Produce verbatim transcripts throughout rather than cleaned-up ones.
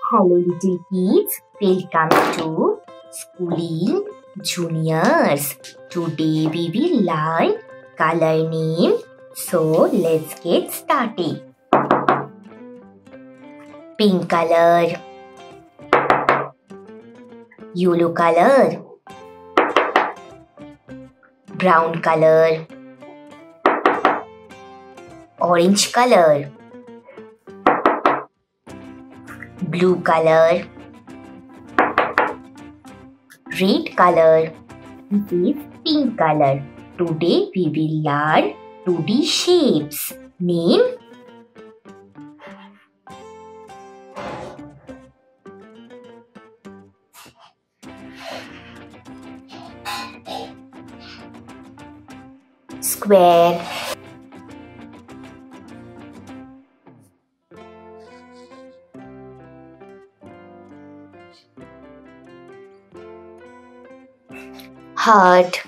Hello little kids, welcome to Schooling Juniors. Today we will learn color name. So let's get started. Pink color, yellow color, brown color, orange color, blue color, red color. This is pink color. Today we will learn two D shapes. Name square, heart,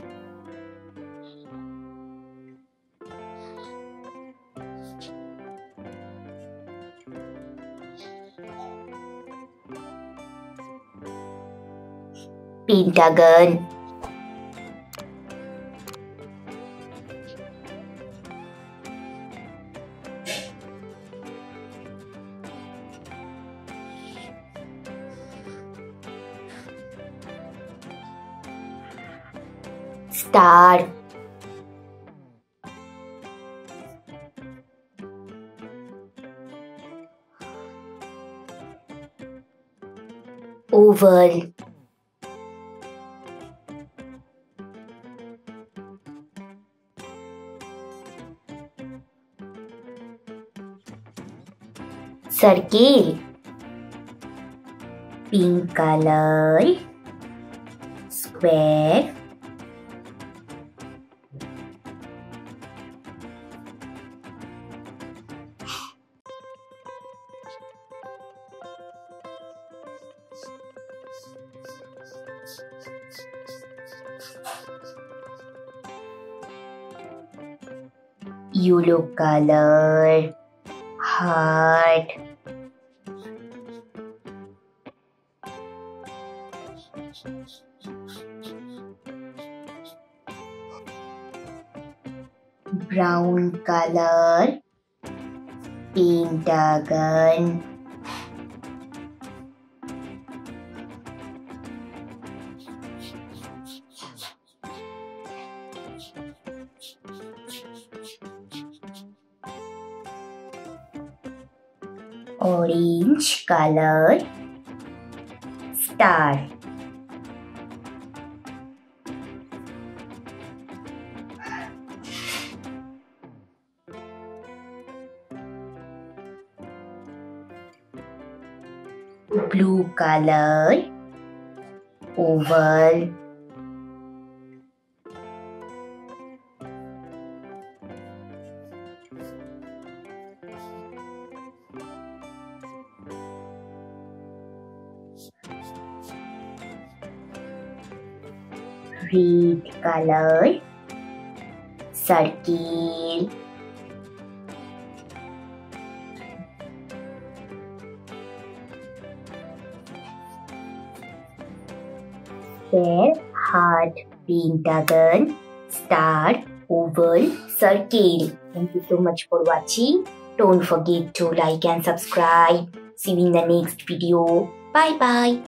pentagon, star, oval, circle. Pink color, square, yellow color, heart, brown color, pentagon, orange color, star, blue color, oval, red color, circle, square, heart, pentagon, star, oval, circle. Thank you so much for watching. Don't forget to like and subscribe. See you in the next video. Bye bye.